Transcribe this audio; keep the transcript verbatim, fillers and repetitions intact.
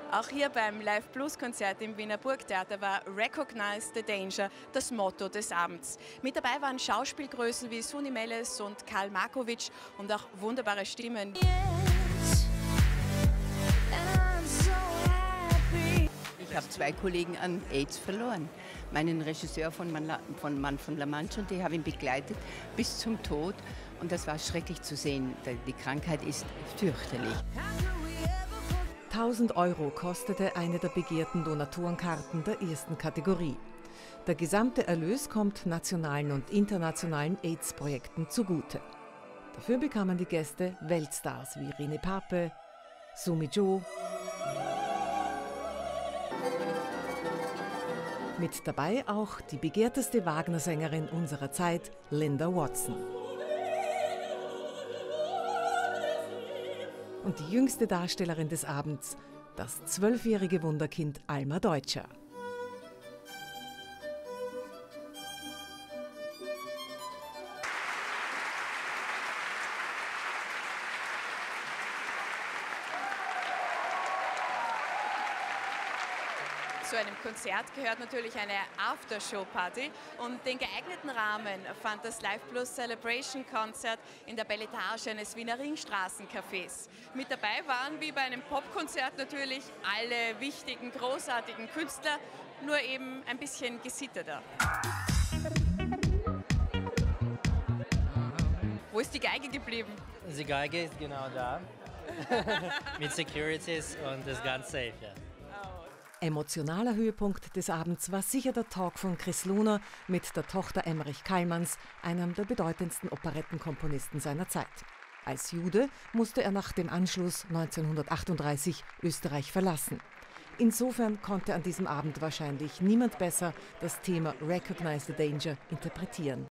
Auch hier beim Live Plus Konzert im Wiener Burgtheater war Recognize the Danger das Motto des Abends. Mit dabei waren Schauspielgrößen wie Suni Melles und Karl Markovic und auch wunderbare Stimmen. Ich habe zwei Kollegen an AIDS verloren. Meinen Regisseur von Mann von, Mann von La Mancha, und die habe ihn begleitet bis zum Tod. Und das war schrecklich zu sehen. Die Krankheit ist fürchterlich. tausend Euro kostete eine der begehrten Donatorenkarten der ersten Kategorie. Der gesamte Erlös kommt nationalen und internationalen AIDS-Projekten zugute. Dafür bekamen die Gäste Weltstars wie René Pape, Sumi Jo, mit dabei auch die begehrteste Wagner-Sängerin unserer Zeit, Linda Watson. Und die jüngste Darstellerin des Abends, das zwölfjährige Wunderkind Alma Deutscher. Zu einem Konzert gehört natürlich eine Aftershow-Party und den geeigneten Rahmen fand das Live Plus Celebration Konzert in der Belletage eines Wiener Ringstraßencafés. Mit dabei waren wie bei einem Popkonzert natürlich alle wichtigen, großartigen Künstler, nur eben ein bisschen gesitteter. Wo ist die Geige geblieben? Die Geige ist genau da, mit Securities und ist ganz safe, ja. Emotionaler Höhepunkt des Abends war sicher der Talk von Chris Luhner mit der Tochter Emmerich Kallmanns, einem der bedeutendsten Operettenkomponisten seiner Zeit. Als Jude musste er nach dem Anschluss neunzehnhundertachtunddreißig Österreich verlassen. Insofern konnte an diesem Abend wahrscheinlich niemand besser das Thema Recognize the Danger interpretieren.